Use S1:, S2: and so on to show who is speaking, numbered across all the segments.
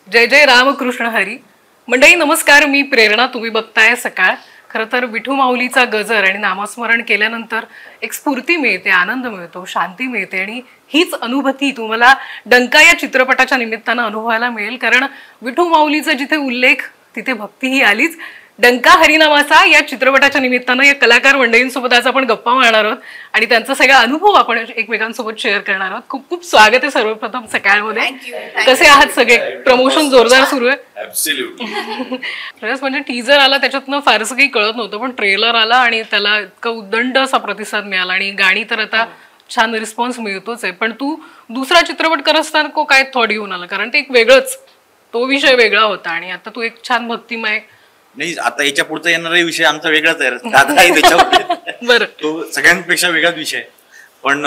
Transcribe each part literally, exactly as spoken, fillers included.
S1: जय जय रामकृष्ण हरी. मंडळी नमस्कार, मी प्रेरणा. तुम्ही बघताय सकाळ. खरं तर विठू माऊलीचा गजर आणि नामस्मरण केल्यानंतर एक स्फूर्ती मिळते, आनंद मिळतो, शांती मिळते आणि हीच अनुभूती तुम्हाला डंका या चित्रपटाच्या निमित्तानं अनुभवायला मिळेल. कारण विठू माऊलीचा जिथे उल्लेख तिथे भक्तीही आलीच. डंका हरिनामाचा या चित्रपटाच्या निमित्तानं या कलाकार मंडळींसोबत आज आपण गप्पा मारणार आहोत आणि त्यांचा सगळा अनुभव आपण एकमेकांसोबत शेअर करणार आहोत. खूप खूप स्वागत आहे सर्वप्रथम सकाळमध्ये. कसे आहात सगळे? प्रमोशन जोरदार सुरू आहे. म्हणजे टीजर आला त्याच्यातनं फारसं काही कळत नव्हतं, पण ट्रेलर आला आणि त्याला इतका उदंड असा प्रतिसाद मिळाला आणि गाणी तर आता छान रिस्पॉन्स मिळतोच आहे. पण तू दुसरा चित्रपट करत असताना काय थॉट घेऊन आला? कारण ते एक वेगळंच, तो विषय वेगळा होता आणि आता तू एक छान भक्तिमय.
S2: नाही, आता याच्या पुढचा येणारा विषय आमचा वेगळाच आहे. बरं, तो सगळ्यांपेक्षा वेगळाच विषय. पण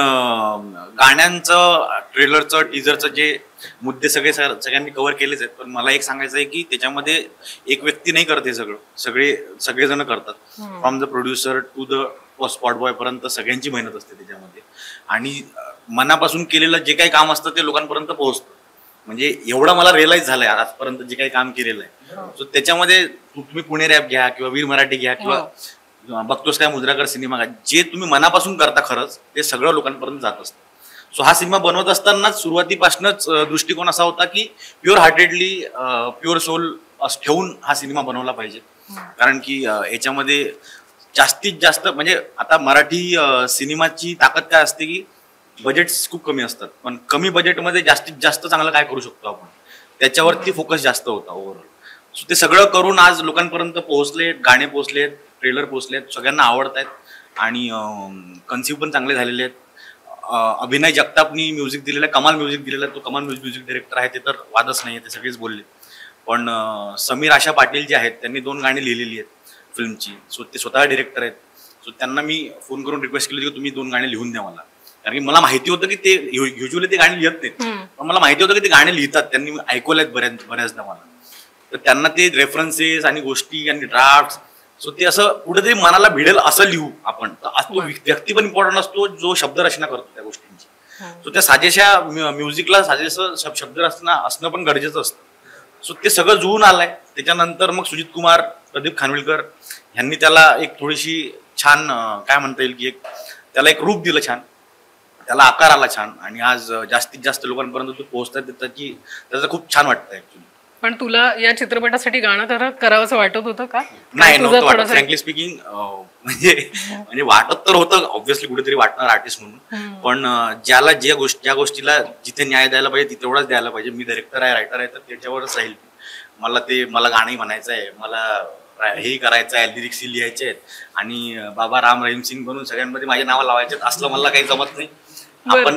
S2: गाण्यांचं, ट्रेलरचं, टीजरचं जे मुद्दे सगळे सगळ्यांनी कव्हर केलेच आहेत. पण मला एक सांगायचं आहे की त्याच्यामध्ये एक व्यक्ती नाही करत हे सगळं, सगळे सगळेजण करतात. From the producer to the spot boy पर्यंत सगळ्यांची मेहनत असते त्याच्यामध्ये. आणि मनापासून केलेलं जे काही काम असतं ते लोकांपर्यंत पोहोचतं. म्हणजे एवढं मला रिअलाइज झालंय आजपर्यंत जे काही काम केलेलं आहे. सो त्याच्यामध्ये तुम्ही पुणे रॅप घ्या किंवा वीर मराठी घ्या किंवा बघतोस काय मुद्राकर सिनेमा घ्या, जे तुम्ही मनापासून करता खरंच ते सगळं लोकांपर्यंत जात असतं. सो हा सिनेमा बनवत असतानाच सुरुवातीपासूनच दृष्टिकोन असा होता की प्युअर हार्टेडली, प्युअर सोल ठेवून हा सिनेमा बनवला पाहिजे. कारण की याच्यामध्ये जास्तीत जास्त म्हणजे आता मराठी सिनेमाची ताकद काय असते की बजेट्स खूप कमी असतात, पण कमी बजेटमध्ये जास्तीत जास्त चांगलं काय करू शकतो आपण, त्याच्यावरती फोकस जास्त होता ओव्हरऑल. सो ते सगळं करून आज लोकांपर्यंत पोहोचले, गाणे पोहोचलेत, ट्रेलर पोहोचलेत, सगळ्यांना आवडत आहेत आणि कन्सिव्ह पण चांगले झालेले आहेत. अभिनय जगतापनी म्युझिक दिलेलं आहे, कमाल म्युझिक दिलेलं आहे. तो कमाल म्युझिक डायरेक्टर आहे, ते तर वादच नाही आहे, ते सगळेच बोलले. पण समीर आशा पाटील जे आहेत त्यांनी दोन गाणी लिहिलेली आहेत फिल्मची. सो ते स्वतः डिरेक्टर आहेत. सो त्यांना मी फोन करून रिक्वेस्ट केली की तुम्ही दोन गाणी लिहून द्या मला. कारण की मला माहिती होतं की ते युजली ते गाणी लिहित नाहीत, पण मला माहिती होतं की ते गाणे लिहितात, त्यांनी ऐकवल्यात बऱ्याच बऱ्याचदा मला. तर त्यांना ते रेफरन्सेस आणि गोष्टी आणि ड्राफ्ट, सो ते असं कुठेतरी मनाला भिडेल असं लिहू आपण. तो व्यक्ती पण इम्पॉर्टंट असतो जो शब्दरचना करतो त्या गोष्टींची. सो त्या साजेशा म्युझिकला साजेसं शब्दरचना असणं पण गरजेचं असतं. सो ते सगळं जुळून आलंय. त्याच्यानंतर मग सुजित कुमार, प्रदीप खानविलकर यांनी त्याला एक थोडीशी छान काय म्हणता येईल की एक त्याला एक रूप दिलं छान, त्याला आकार आला छान आणि आज जास्तीत जास्त लोकांपर्यंत तो पोहोचतात, त्याची त्याचं खूप छान वाटतं ऍक्च्युली.
S1: पण तुला या चित्रपटासाठी गाणं करावं वाटत होतं का?
S2: नाही, नव्हतं वाटत फ्रँकली स्पीकिंग. म्हणजे म्हणजे वाटत तर होतं ऑब्व्हियसली, कुठेतरी वाटणार आर्टिस्ट म्हणून. पण ज्याला ज्या गोष्टी ज्या गोष्टीला जिथे न्याय द्यायला पाहिजे तिथे तेवढाच द्यायला पाहिजे. मी डायरेक्टर आहे, रायटर आहे, तर त्याच्यावरच राहील. मला ते मला गाणंही म्हणायचं आहे, मला हेही करायचं आहे, लिरिक्सही लिहायचे आहेत आणि बाबा राम रहीम सिंग बनून सगळ्यांमध्ये माझे नावं लावायचे आहेत, असलं मला काही जमत नाही. आपण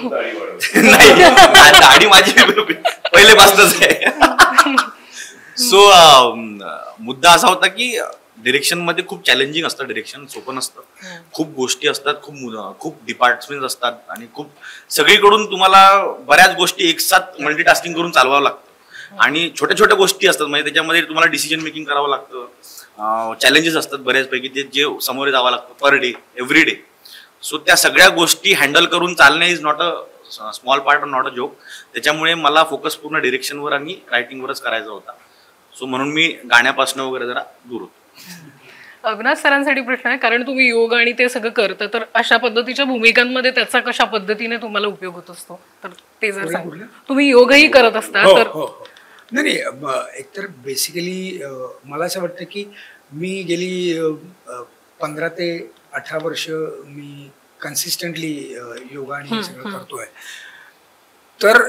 S2: दाढी माझी पहिलेपासूनच आहे. सो मुद्दा असा होता की डिरेक्शन मध्ये खूप चॅलेंजिंग असतं. डिरेक्शन सोपं नसतं, खूप गोष्टी असतात, खूप खूप डिपार्टमेंट असतात आणि खूप सगळीकडून तुम्हाला बऱ्याच गोष्टी एकसाथ मल्टीटास्किंग करून चालवावं लागतं आणि छोट्या छोट्या गोष्टी असतात. म्हणजे त्याच्यामध्ये तुम्हाला डिसिजन मेकिंग करावं लागतं, चॅलेंजेस असतात बऱ्याचपैकी, ते जे सामोरे जावं लागतं per day, every day. So त्या सगळ्या गोष्टी हँडल करून चालणे is not a small part, not a joke. त्याच्यामुळे मला फोकस पूर्ण डिरेक्शनवर आणि रायटिंगवरच करायचा होता. सो म्हणून मी गाण्यापासून वगैरे जरा दूर होतो.
S1: अविनाश सरांसाठी प्रश्न आहे, कारण तुम्ही योग आणि ते सगळं करता, तर अशा पद्धतीच्या भूमिकांमध्ये त्याचा कशा पद्धतीने तुम्हाला उपयोग होत असतो, तर ते जर सांग. तुम्ही योगही करत असता तर?
S3: नाही नाही, एकतर बेसिकली मला असं वाटतं की मी गेली पंधरा ते अठरा वर्ष मी कन्सिस्टंटली योगा आणि हे सगळं करतोय. तर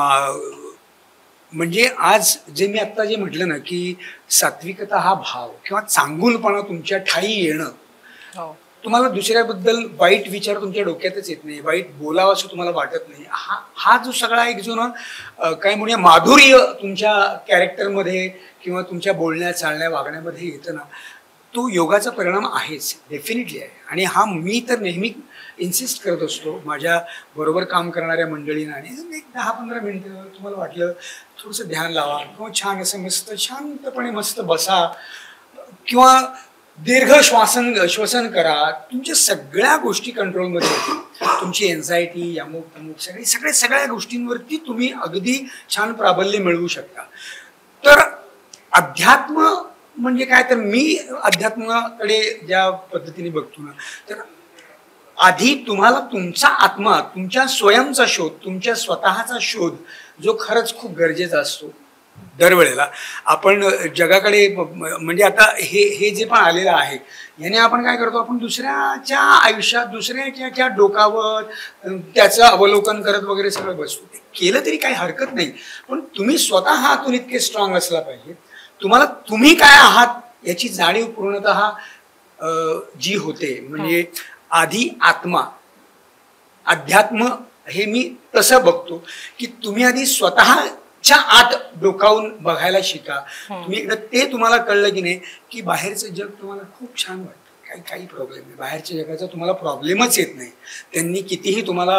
S3: म्हणजे आज जे मी आता जे म्हटलं ना की सात्विकता हा भाव किंवा चांगुलपणा तुमच्या ठाई येणं, तुम्हाला दुसऱ्याबद्दल वाईट विचार तुमच्या डोक्यातच येत नाही, वाईट बोलावं असं तुम्हाला वाटत नाही, हा हा जो सगळा एक जो ना काय म्हणूया माधुर्य तुमच्या कॅरेक्टरमध्ये किंवा तुमच्या बोलण्या चालण्या वागण्यामध्ये येतं ना, तो योगाचा परिणाम आहेच, डेफिनेटली आहे. आणि हा मी तर नेहमी इन्सिस्ट करत असतो माझ्या बरोबर काम करणाऱ्या मंडळींना. आणि एक दहा पंधरा मिनटं तुम्हाला वाटलं थोडंसं ध्यान लावा किंवा छान असं मस्त शांतपणे मस्त बसा किंवा दीर्घ श्वासन श्वसन करा, तुमच्या सगळ्या गोष्टी कंट्रोलमध्ये होतील. तुमची एन्झायटी अमुक अमुक सगळी सगळ्या सगळ्या गोष्टींवरती तुम्ही अगदी छान प्राबल्य मिळवू शकता. तर अध्यात्म म्हणजे काय, तर मी अध्यात्माकडे ज्या पद्धतीने बघतो ना, तर आधी तुम्हाला तुमचा आत्मा, तुमच्या स्वयंचा शोध, तुमच्या स्वतःचा शोध जो खरंच खूप गरजेचा असतो. दरवेळेला आपण जगाकडे म्हणजे आता हे हे जे पण आलेलं आहे याने आपण काय करतो, आपण दुसऱ्याच्या आयुष्यात दुसऱ्याच्या डोकावर त्याचं अवलोकन करत वगैरे सगळं बसतो. ते केलं तरी काही हरकत नाही, पण तुम्ही स्वतः आतून इतके स्ट्रॉंग असला पाहिजे. तुम्हाला तुम्ही काय आहात याची जाणीव पूर्णतः जी होते. म्हणजे आधी आत्मा, अध्यात्म हे मी तसं बघतो की तुम्ही आधी स्वतःच्या आत डोकावून बघायला शिका. तुम्ही एकदा ते तुम्हाला कळलं की नाही की बाहेरचं जग तुम्हाला खूप छान वाटतं, काही काही प्रॉब्लेम नाही, बाहेरच्या जगाचा तुम्हाला प्रॉब्लेमच येत नाही. त्यांनी कितीही तुम्हाला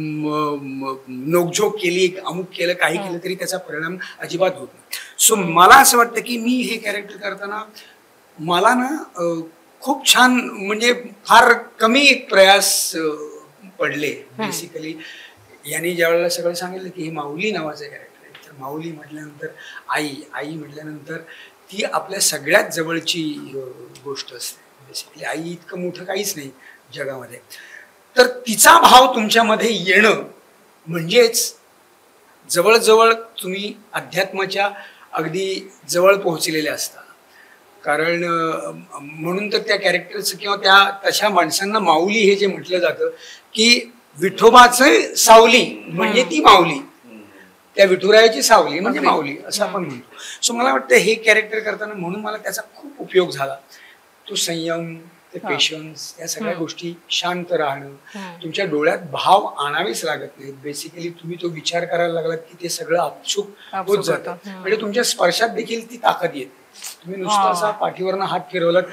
S3: नोकझोक केली, अमुक केलं, काही केलं तरी त्याचा परिणाम अजिबात होत नाही. सो मला असं वाटतं की मी हे कॅरेक्टर करताना मला ना खूप छान, म्हणजे फार कमी एक प्रयास पडले. बेसिकली यांनी ज्या वेळेला सगळं सांगितलं की हे माऊली नावाचं कॅरेक्टर आहे, तर माऊली म्हटल्यानंतर आई, आई म्हटल्यानंतर ती आपल्या सगळ्यात जवळची गोष्ट असते. बेसिकली आई इतकं मोठं काहीच नाही जगामध्ये. तर तिचा भाव तुमच्यामध्ये येणं म्हणजेच जवळजवळ तुम्ही अध्यात्माच्या अगदी जवळ पोहोचलेले असता. कारण म्हणून तर त्या कॅरेक्टरचं किंवा त्या तशा माणसांना माऊली हे जे म्हटलं जातं की विठोबाचं सावली म्हणजे ती माऊली, त्या विठुरायाची सावली म्हणजे माऊली असं आपण म्हणतो. सो मला वाटतं हे कॅरेक्टर करताना म्हणून मला त्याचा खूप उपयोग झाला. तो संयम, ते पेशन्स, या सगळ्या गोष्टी, शांत राहणं, तुमच्या डोळ्यात भाव आणावेच लागत नाहीत. बेसिकली तुम्ही तो विचार करायला लागलात की ते सगळं अपचूक होत जातं. म्हणजे तुमच्या स्पर्शात देखील ती ताकद येते. तुम्ही नुसता असा पाठीवरनं हात फिरवलात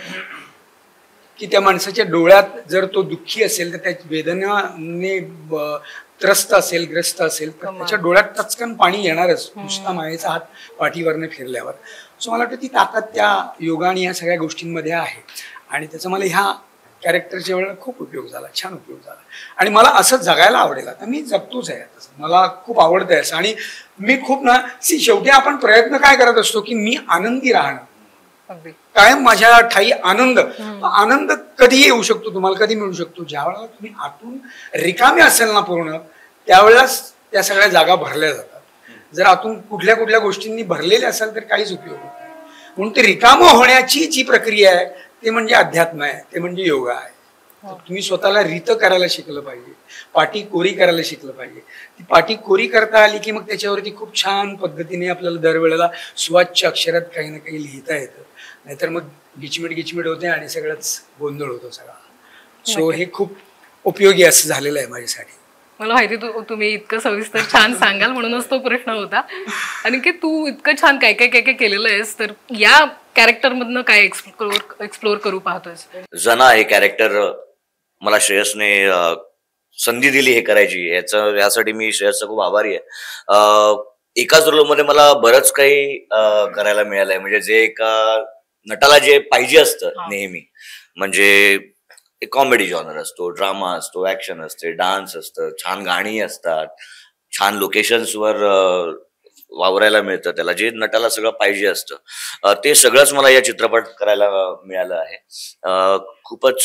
S3: की त्या माणसाच्या डोळ्यात जर तो दुःखी असेल, तर त्या वेदनाने त्रस्त असेल, ग्रस्त असेल, तर त्याच्या डोळ्यात टचकन पाणी येणारच नुसता मायेचा हात पाठीवरनं फिरल्यावर. सो मला वाटतं ती ताकद त्या योगा आणि या सगळ्या गोष्टींमध्ये आहे. आणि त्याचा मला ह्या कॅरेक्टरच्या वेळेला खूप उपयोग झाला, छान उपयोग झाला. आणि मला असं जगायला आवडेल. आता मी जगतोच आहे, मला खूप आवडतंय असं. आणि मी खूप ना सी शेवटी आपण प्रयत्न काय करत असतो की मी आनंदी राहणं, कायम माझ्या ठाई आनंद. आनंद कधी येऊ शकतो, तुम्हाला कधी मिळू शकतो, ज्या वेळेला तुम्ही आतून रिकामे असेल ना पूर्ण, त्यावेळेलाच त्या सगळ्या जागा भरल्या जातात. जर आतून कुठल्या कुठल्या गोष्टींनी भरलेले असेल तर काहीच उपयोग होत नाही. म्हणून ते रिकामं होण्याची जी प्रक्रिया आहे ते म्हणजे अध्यात्म आहे, ते म्हणजे योगा आहे. तुम्ही स्वतःला रीत करायला शिकलं पाहिजे, पाटी कोरी करायला शिकलं पाहिजे. ती पाटी कोरी करता आली की मग त्याच्यावरती खूप छान पद्धतीने आपल्याला दरवेळेला स्वच्छ अक्षरात काही ना काही लिहिता येतं. नाहीतर मग गिचमिट गिचमिट होते आणि सगळंच गोंधळ होतो सगळा. सो हे खूप उपयोगी असं झालेलं आहे माझ्यासाठी.
S1: मला माहिती तू तुम्ही इतकं सविस्तर छान सांगाल म्हणूनच तो प्रश्न होता. आणि की तू इतकं छान काय काय काय काय केलेलं आहेस, तर या कॅरेक्टर मधनं काय एक्सप्लोर एक्सप्लोर करू पाहतोयस?
S4: जना हे कॅरेक्टर मला श्रेयसने संधी दिली हे करायची, याचं यासाठी मी श्रेयसचा खूप आभारी आहे. एकाच रोलमध्ये मला बरंच काही करायला मिळालंय. म्हणजे जे एका नटाला जे पाहिजे असतं नेहमी, म्हणजे कॉमेडी जॉनर असतो, ड्रामा असतो, ऍक्शन असते, डान्स असतं, छान गाणी असतात, छान लोकेशन्सवर वावरायला मिळतं, त्याला जे नटाला सगळं पाहिजे असतं ते सगळंच मला या चित्रपट करायला मिळालं आहे. खूपच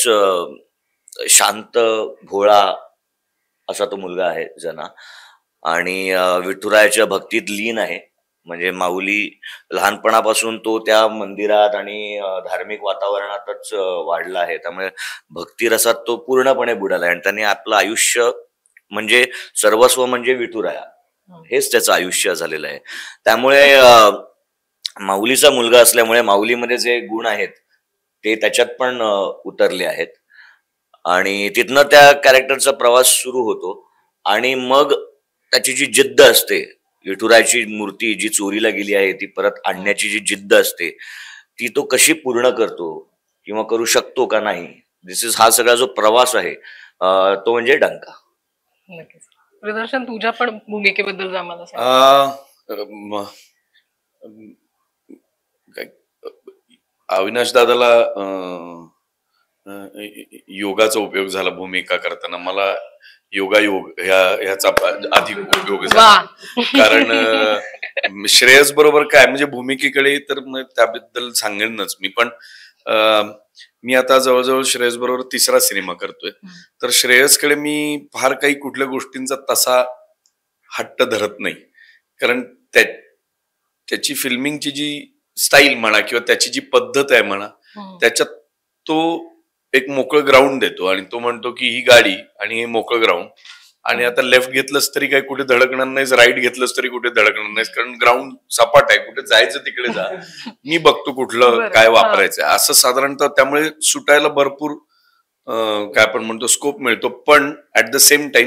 S4: शांत भोळा असा तो मुलगा आहे जना, आणि विठुरायाच्या भक्तीत लीन आहे. म्हणजे माऊली लहानपणापासून तो त्या मंदिरात आणि धार्मिक वातावरणातच वाढला आहे, त्यामुळे भक्तिरसात तो पूर्णपणे बुडाला आहे. आणि त्याने आपलं आयुष्य म्हणजे सर्वस्व म्हणजे विठुराया हेच त्याचं आयुष्य झालेलं आहे. त्यामुळे माऊलीचा मुलगा असल्यामुळे माऊलीमध्ये जे गुण आहेत ते त्याच्यात पण उतरले आहेत. आणि तिथनं त्या कॅरेक्टरचा प्रवास सुरू होतो. आणि मग त्याची जी जिद्द असते, विठुरायाची मूर्ती जी चोरीला गेली आहे ती परत आणण्याची जी जिद्द असते, ती तो कशी पूर्ण करतो किंवा करू शकतो का नाही, दिस इज हा सगळा जो प्रवास आहे तो म्हणजे डंका.
S1: नक्कीच. प्रदर्शन तुझ्या पण भूमिकेबद्दल जा मला सांग.
S5: अविनाश दादाला योगाचा उपयोग झाला भूमिका करताना. मला योगा योग ह्या ह्याचा अधिक उपयोग झाला. कारण श्रेयस बरोबर काय म्हणजे भूमिकेकडे तर त्याबद्दल सांगेनच मी. पण मी आता जवळजवळ श्रेयस बरोबर तिसरा सिनेमा करतोय. तर श्रेयसकडे मी फार काही कुठल्या गोष्टींचा तसा हट्ट धरत नाही. कारण त्याची फिल्मिंगची जी स्टाईल म्हणा किंवा त्याची जी पद्धत आहे म्हणा, त्याच्यात तो एक मोकळं ग्राउंड देतो आणि तो म्हणतो की ही गाडी आणि हे मोकळं ग्राउंड, आणि आता लेफ्ट घेतलंस तरी काही कुठे धडकणार नाहीस, राईट घेतलंस तरी कुठे धडकणार नाहीस, कारण ग्राउंड सपाट आहे, कुठे जायचं तिकडे जा, मी बघतो कुठलं काय वापरायचं असं साधारणतः. त्यामुळे सुटायला भरपूर काय आपण म्हणतो स्कोप मिळतो. पण ऍट द सेम टाइम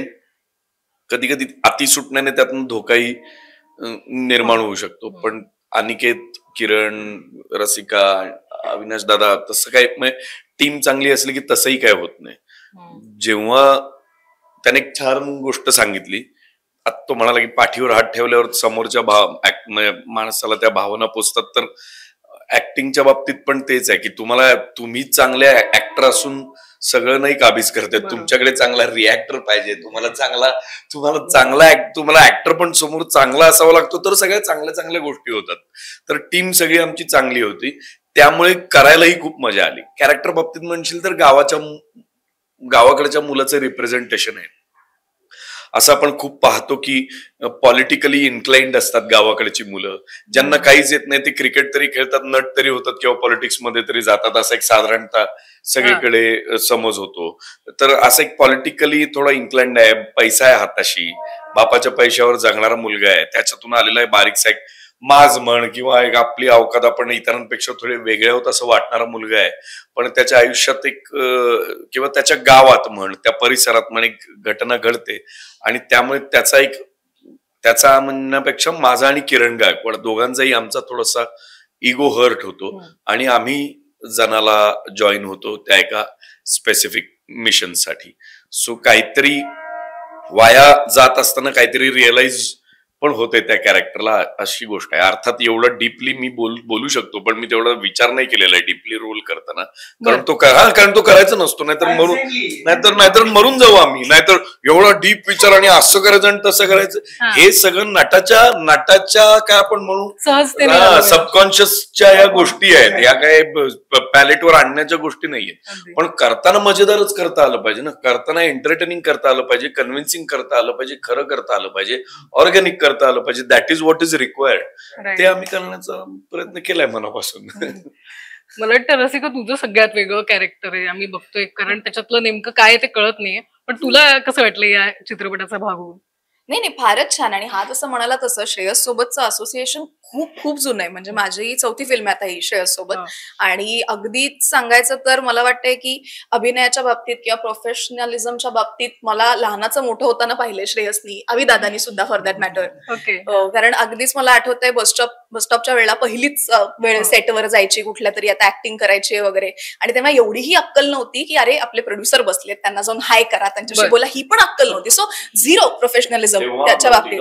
S5: कधी कधी अति सुटण्याने त्यातून धोकाही निर्माण होऊ शकतो. पण अनिकेत, किरण, रसिका, अविनाश दादा तसं काय टीम चांगली असली की तसंही काय होत नाही. जेव्हा त्याने एक छान गोष्ट सांगितली, आता तो म्हणाला की पाठीवर हात ठेवल्यावर समोरच्या भाव माणसाला त्या भावना पोचतात. तर ऍक्टिंगच्या बाबतीत पण तेच आहे की तुम्हाला तुम्ही चांगले ऍक्टर असून सगळं नाही काबीज करते. तुमच्याकडे चांगला रिॲक्टर पाहिजे, तुम्हाला चांगला तुम्हाला चांगला तुम्हाला ऍक्टर पण समोर चांगला असावा लागतो, तर सगळ्या चांगल्या चांगल्या गोष्टी होतात. तर टीम सगळी आमची चांगली होती, त्यामुळे करायलाही खूप मजा आली. कॅरेक्टर बाबतीत म्हणशील तर गावाच्या गावाकडच्या मुलाचं रिप्रेझेंटेशन आहे. असं आपण खूप पाहतो की पॉलिटिकली इन्क्लाइंड असतात गावाकडची मुलं, ज्यांना काहीच येत नाही, ते क्रिकेट तरी खेळतात, नट तरी होतात किंवा पॉलिटिक्स मध्ये तरी जातात, असा एक साधारणतः सगळीकडे समज होतो. तर असं एक पॉलिटिकली थोडा इन्क्लाइंड आहे, पैसा आहे हाताशी, बापाच्या पैशावर जगणारा मुलगा आहे, त्याच्यातून आलेला आहे बारीकसा एक माज म्हण किंवा एक आपली अवकात आपण इतरांपेक्षा थोडे वेगळे आहोत असं वाटणारा मुलगा आहे. पण त्याच्या आयुष्यात एक किंवा त्याच्या गावात म्हण, त्या परिसरात म्हण एक घटना घडते आणि त्यामुळे त्याचा एक त्याचा म्हणण्यापेक्षा माझा आणि किरण गायकवाड दोघांचाही आमचा थोडासा इगो हर्ट होतो आणि आम्ही जणाला जॉईन होतो त्या एका स्पेसिफिक मिशन साठी. सो काहीतरी वाया जात असताना काहीतरी रिअलाइज पण होते त्या कॅरेक्टरला, अशी गोष्ट आहे. अर्थात एवढं डीपली मी बोल बोलू शकतो, पण मी तेवढा विचार नाही केलेला आहे डीपली रोल करताना, कारण तो हा कारण तो करायचा नसतो. नाहीतर मरून नाहीतर नाहीतर मरून जाऊ आम्ही, नाहीतर एवढा डीप विचार आणि असं करायचं आणि तसं करायचं, हे सगळं नटाच्या नटाच्या काय आपण म्हणू सबकॉन्शियसच्या या गोष्टी आहेत, या काय पॅलेटवर आणण्याच्या गोष्टी नाहीयेत. पण करताना मजेदारच करता आलं पाहिजे ना, करताना एंटरटेनिंग करता आलं पाहिजे, कन्व्हिन्सिंग करता आलं पाहिजे, खरं करता आलं पाहिजे, ऑर्गॅनिक करता आलं पाहिजे. That is what is required. ते आम्ही करण्याचा प्रयत्न केलाय मनापासून.
S1: मला वाटतं रसिका तुझं सगळ्यात वेगळं कॅरेक्टर आहे आम्ही बघतोय, कारण त्याच्यातलं नेमकं काय ते कळत नाहीये. पण तुला कसं वाटलं या चित्रपटाचा भाग होऊन?
S6: नाही नाही फारच छान. आणि हा जसं म्हणाला तसं श्रेयस सोबतचं असोसिएशन खूप खूप जुनं आहे. म्हणजे माझी चौथी फिल्म आता ही श्रेयस सोबत. आणि अगदीच सांगायचं तर मला वाटतंय की अभिनयाच्या बाबतीत किंवा प्रोफेशनलिझमच्या बाबतीत मला लहानाचं मोठं होताना पाहिलंय श्रेयसनी, अभिदादानी सुद्धा फॉर दॅट मॅटर. कारण अगदीच मला आठवतंय बसस्टॉप बसस्टॉपच्या वेळेला पहिलीच वेळ सेटवर जायची कुठल्या तरी आता ऍक्टिंग करायची वगैरे, आणि तेव्हा एवढीही अक्कल नव्हती की अरे आपले प्रोड्युसर बसलेत त्यांना जाऊन हाय करा त्यांच्याशी बोला, ही पण अक्कल नव्हती. सो झिरो प्रोफेशनलिझम त्याच्या बाबतीत.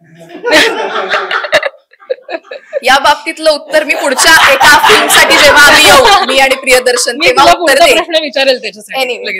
S6: या बाबतीतलं उत्तर मी पुढच्या एका फिल्मसाठी जेव्हा आम्ही येऊ, मी आणि प्रियदर्शन, तेव्हा उत्तर
S1: विचारेल त्याच्यासाठी.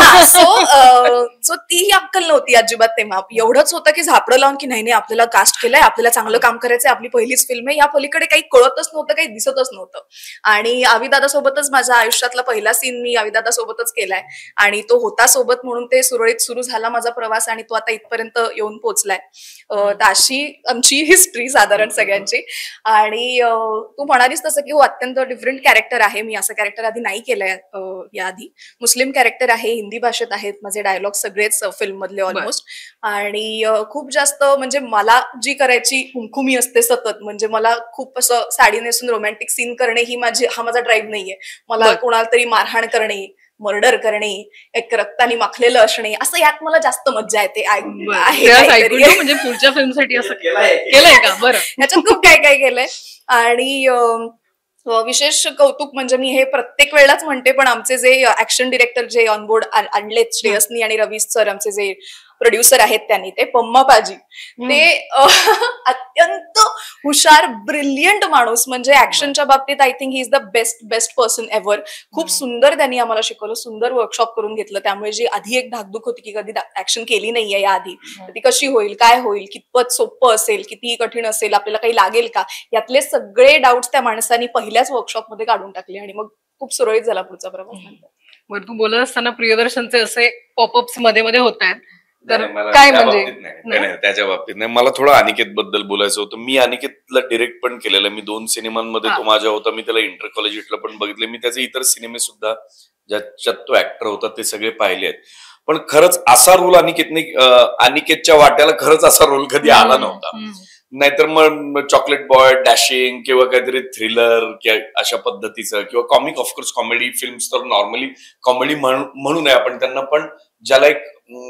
S6: सो तीही अक्कल नव्हती अजिबात तेव्हा. एवढंच होतं की झापडं लावून की नाही नाही आपल्याला कास्ट केलंय, आपल्याला चांगलं काम करायचंय, आपली पहिलीच फिल्म आहे, या पलीकडे काही कळतच नव्हतं, काही दिसतच नव्हतं. आणि अविदादा सोबतच माझ्या आयुष्यातला पहिला सीन मी अविदादा सोबतच केलाय आणि तो होता सोबत म्हणून ते सुरळीत सुरू झाला माझा प्रवास आणि तो आता इथपर्यंत येऊन पोहोचलाय. तर अशी आमची हिस्ट्री साधारण सगळ्यांची. आणि तू म्हणालीस तसं की हो अत्यंत डिफरंट कॅरेक्टर आहे. मी असं कॅरेक्टर आधी नाही केलंय याआधी. मुस्लिम कॅरेक्टर आहे, हिंदी भाषेत आहेत माझे डायलॉग सगळेच फिल्म मधले ऑलमोस्ट. आणि खूप जास्त म्हणजे मला जी करायची खुमखुमी असते सतत, म्हणजे मला खूप असं साडी नेसून रोमॅन्टिक सीन करणे ही माझी हा माझा ड्राईव्ह नाहीये. मला कोणाला तरी मारहाण करणे, मर्डर करणे, एक रक्तानी माखलेलं असणे, असं यात मला जास्त मज्जा येते.
S1: म्हणजे पुढच्या फिल्मसाठी असं केलंय का? बरं,
S6: ह्याच्यात खूप काय काय केलंय. आणि विशेष कौतुक म्हणजे मी हे प्रत्येक वेळेलाच म्हणते, पण आमचे जे ऍक्शन डिरेक्टर जे ऑनबोर्ड आणलेत श्रेयसनी आणि रवीश सर, आमचे जे प्रोड्युसर आहेत त्यांनी ते पम्मा पाजी, ते अत्यंत हुशार ब्रिलियंट माणूस, म्हणजे ऍक्शनच्या बाबतीत I think he is the best best person ever. खूप सुंदर त्यांनी आम्हाला शिकवलं, सुंदर वर्कशॉप करून घेतलं. त्यामुळे जी आधी एक धाकधूक होती की कधी ऍक्शन केली नाहीये या आधी, ती कशी होईल, काय होईल, कितपत सोपं असेल, किती कठीण असेल, आपल्याला काही लागेल का, यातले सगळे डाऊट्स त्या माणसांनी पहिल्याच वर्कशॉप मध्ये काढून टाकले आणि मग खूप सुरळीत झाला पुढचा प्रवास.
S1: बरं, तू बोलत असताना प्रियदर्शनचे असे पॉपअप्स मध्ये मध्ये होत आहेत, तर
S5: मला
S1: काय
S5: त्या
S1: म्हणजे
S5: बाबतीत नाही, नाही, नाही, त्याच्या बाबतीत नाही. मला थोडं अनिकेत बद्दल बोलायचं होतं. मी अनिकेतला डिरेक्ट पण केलेलं, मी दोन सिनेमांमध्ये तो माझ्या होता, मी त्याला इंटर कॉलेजिएटला पण बघितले, मी त्याचे इतर सिनेमे सुद्धा ज्याच्यात तो ऍक्टर होता ते सगळे पाहिले आहेत. पण खरंच असा रोल अनिकेतने अनिकेतच्या वाट्याला खरंच असा रोल कधी आला नव्हता. नाहीतर मग चॉकलेट बॉय, डॅशिंग किंवा काहीतरी थ्रिलर किंवा अशा पद्धतीचं किंवा कॉमिक, ऑफकोर्स कॉमेडी फिल्म्स तर नॉर्मली कॉमेडी म्हणू नये आपण त्यांना, पण ज्याला एक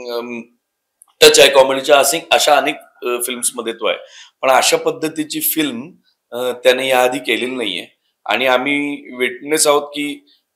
S5: टच आहे कॉमेडीच्या असे अशा अनेक फिल्म्स मध्ये तो आहे. पण अशा पद्धतीची फिल्म त्याने याआधी केलेली नाहीये आणि आम्ही विटनेस आहोत की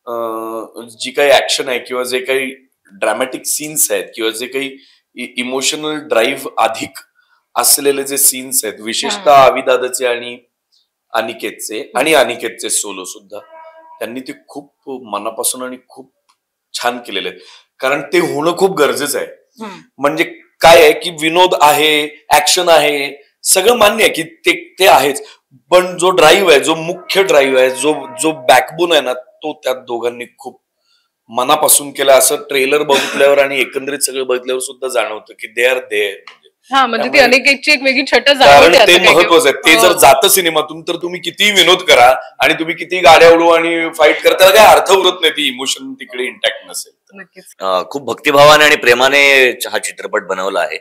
S5: जी काही ऍक्शन आहे किंवा जे काही ड्रॅमॅटिक सीन्स आहेत किंवा जे काही इमोशनल ड्राईव्ह अधिक असलेले जे सीन्स आहेत, विशेषतः आविदादाचे आणि अनिकेतचे आणि अनिकेतचे सोलो सुद्धा, त्यांनी ते खूप मनापासून आणि खूप छान केलेले आहेत. कारण ते होणं खूप गरजेचं आहे. म्हणजे काय आहे की विनोद आहे, ऍक्शन आहे, सगळं मान्य आहे की ते ते आहेच, पण जो ड्राईव्ह आहे, जो मुख्य ड्राईव्ह आहे, जो जो बॅकबोन आहे ना, तो त्या दोघांनी खूप मनापासून केला. असं ट्रेलर बघितल्यावर आणि एकंदरीत सगळं बघितल्यावर सुद्धा जाणवतं की दे आर देअर.
S1: हा, म्हणजे ती अनिकेतची एक वेगळी छट
S5: कारण ते महत्वाचं आहे. ते जर जातं सिनेमातून तर तुम्ही किती विनोद करा आणि तुम्ही किती गाड्या उडू आणि फाईट करा, त्याला काही अर्थ उरत नाही, ती इमोशन तिकडे इंटॅक्ट नसेल.
S4: खूप भक्तिभावाने आणि प्रेमाने हा चित्रपट बनवला आहे.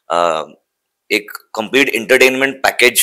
S4: एक कम्प्लीट एंटरटेनमेंट पॅकेज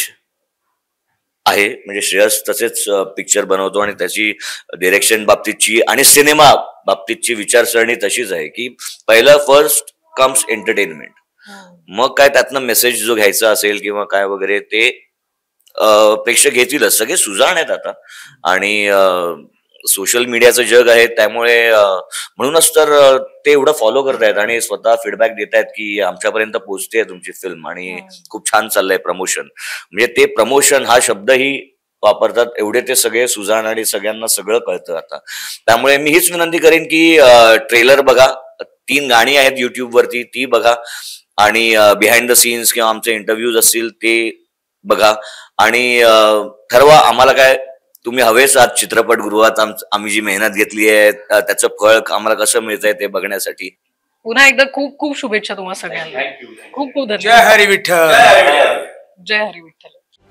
S4: आहे. म्हणजे श्रेयस तसेच पिक्चर बनवतो आणि त्याची डिरेक्शन बाबतीतची आणि सिनेमा बाबतीतची विचारसरणी तशीच आहे की पहिलं फर्स्ट कम्स एंटरटेनमेंट, मग काय त्यातनं मेसेज जो घ्यायचा असेल किंवा काय वगैरे ते प्रेक्षक घेतीलच. सगळे सुजाण आहेत आता आणि सोशल मीडियाचं जग आहे, त्यामुळे म्हणूनच तर ते एवढं फॉलो करतायत आणि स्वतः फीडबॅक देत आहेत की आमच्यापर्यंत पोहोचते तुमची फिल्म आणि खूप छान चाललंय प्रमोशन. म्हणजे ते प्रमोशन हा शब्दही वापरतात, एवढे ते सगळे सुजाण आणि सगळ्यांना सगळं कळतं आता. त्यामुळे मी हीच विनंती करेन की ट्रेलर बघा, तीन गाणी आहेत युट्यूब वरती, ती बघा आणि बिहाइंड द सीन्स किंवा आमचे इंटरव्ह्यूज असतील ते बघा आणि ठरवा आम्हाला काय तुम्ही हवेच आज चित्रपटगृहात आम्ही जी मेहनत घेतली आहे त्याचं फळ आम्हाला कसं मिळतंय ते बघण्यासाठी.
S1: पुन्हा एकदा खूप खूप शुभेच्छा तुम्हाला सगळ्यांना. खूप खूप धन्यवाद.
S3: जय हरी विठ्ठल.
S1: जय हरी विठ्ठल.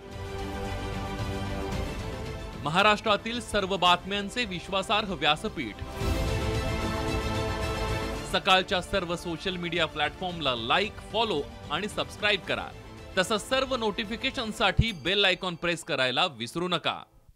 S7: महाराष्ट्रातील सर्व बातम्यांचे विश्वासार्ह व्यासपीठ, सकाळच्या सर्व सोशल मीडिया प्लॅटफॉर्मला लाईक, फॉलो आणि सबस्क्राईब करा. तसंच सर्व नोटिफिकेशनसाठी बेल आयकॉन प्रेस करायला विसरू नका.